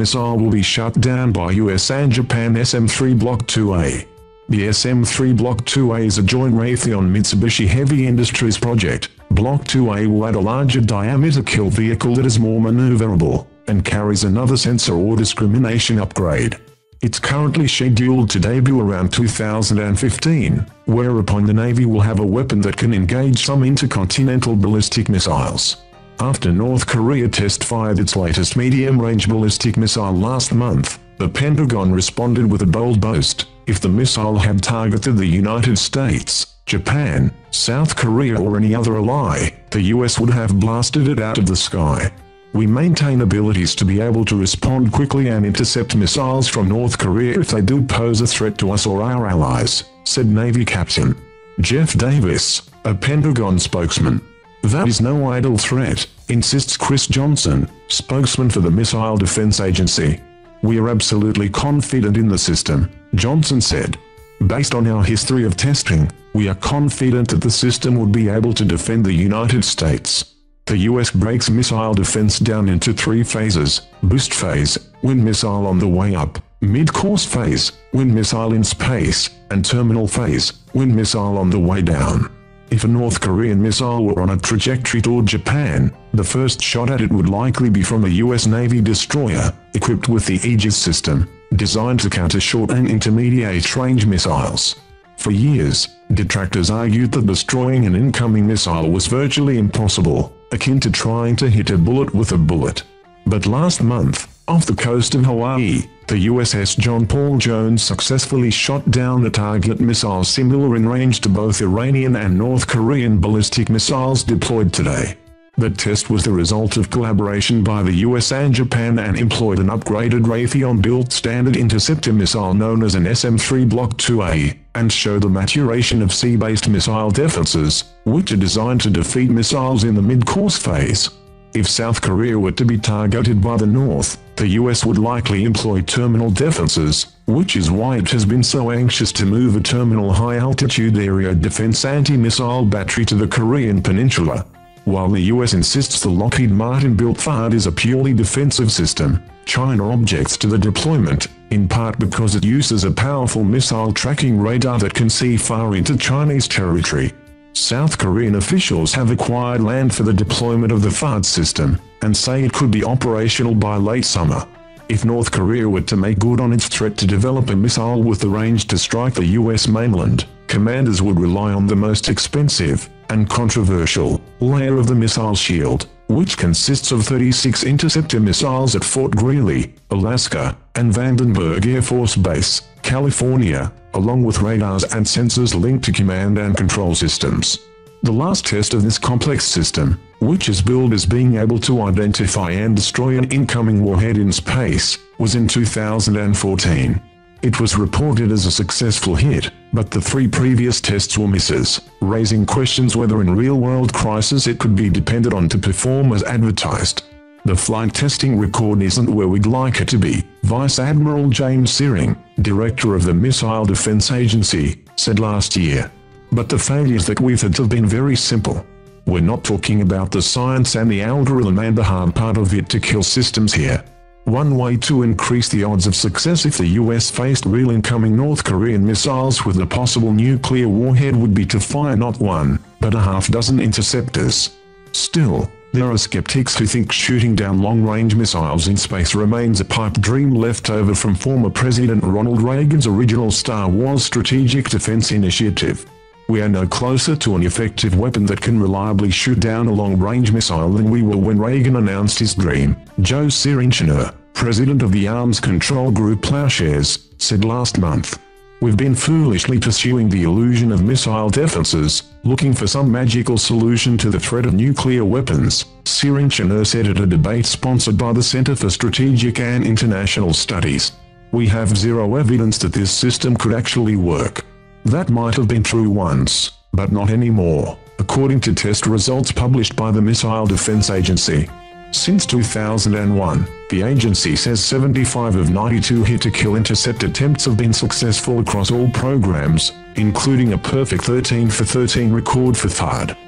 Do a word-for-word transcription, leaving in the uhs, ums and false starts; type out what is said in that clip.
missile will be shut down by U S and Japan S M three Block two A. The S M three Block two A is a joint Raytheon Mitsubishi Heavy Industries project. Block two A will add a larger diameter kill vehicle that is more maneuverable, and carries another sensor or discrimination upgrade. It's currently scheduled to debut around two thousand fifteen, whereupon the Navy will have a weapon that can engage some intercontinental ballistic missiles. After North Korea test-fired its latest medium-range ballistic missile last month, the Pentagon responded with a bold boast: if the missile had targeted the United States, Japan, South Korea or any other ally, the U S would have blasted it out of the sky. We maintain abilities to be able to respond quickly and intercept missiles from North Korea if they do pose a threat to us or our allies, said Navy Captain Jeff Davis, a Pentagon spokesman. That is no idle threat, insists Chris Johnson, spokesman for the Missile Defense Agency. We are absolutely confident in the system, Johnson said. Based on our history of testing, we are confident that the system would be able to defend the United States. The U S breaks missile defense down into three phases: boost phase, when missile on the way up; mid-course phase, when missile in space; and terminal phase, when missile on the way down. If a North Korean missile were on a trajectory toward Japan, the first shot at it would likely be from a U S Navy destroyer, equipped with the Aegis system, designed to counter short and intermediate-range missiles. For years, detractors argued that destroying an incoming missile was virtually impossible, akin to trying to hit a bullet with a bullet. But last month, off the coast of Hawaii, the U S S John Paul Jones successfully shot down a target missile similar in range to both Iranian and North Korean ballistic missiles deployed today. The test was the result of collaboration by the U S and Japan and employed an upgraded Raytheon-built standard interceptor missile known as an S M three Block two A, and showed the maturation of sea-based missile defenses, which are designed to defeat missiles in the mid-course phase. If South Korea were to be targeted by the North, the U S would likely employ terminal defenses, which is why it has been so anxious to move a terminal high-altitude area defense anti-missile battery to the Korean peninsula. While the U S insists the Lockheed Martin-built THAAD is a purely defensive system, China objects to the deployment, in part because it uses a powerful missile tracking radar that can see far into Chinese territory. South Korean officials have acquired land for the deployment of the THAAD system, and say it could be operational by late summer. If North Korea were to make good on its threat to develop a missile with the range to strike the U S mainland, commanders would rely on the most expensive, and controversial, layer of the missile shield, which consists of thirty-six interceptor missiles at Fort Greely, Alaska, and Vandenberg Air Force Base, California, along with radars and sensors linked to command and control systems. The last test of this complex system, which is billed as being able to identify and destroy an incoming warhead in space, was in two thousand fourteen. It was reported as a successful hit, but the three previous tests were misses, raising questions whether in real-world crisis it could be depended on to perform as advertised. The flight testing record isn't where we'd like it to be, Vice Admiral James Searing, director of the Missile Defense Agency, said last year. But the failures that we've had have been very simple. We're not talking about the science and the algorithm and the hard part of it to kill systems here. One way to increase the odds of success if the U S faced real incoming North Korean missiles with a possible nuclear warhead would be to fire not one, but a half dozen interceptors. Still, there are skeptics who think shooting down long-range missiles in space remains a pipe dream left over from former President Ronald Reagan's original Star Wars strategic defense initiative. We are no closer to an effective weapon that can reliably shoot down a long-range missile than we were when Reagan announced his dream, Joe Searing, president of the Arms Control Group Plowshares, said last month. We've been foolishly pursuing the illusion of missile defenses, looking for some magical solution to the threat of nuclear weapons, Searing said at a debate sponsored by the Center for Strategic and International Studies. We have zero evidence that this system could actually work. That might have been true once, but not anymore, according to test results published by the Missile Defense Agency. Since two thousand one, the agency says seventy-five of ninety-two hit-to-kill intercept attempts have been successful across all programs, including a perfect thirteen for thirteen record for THAAD.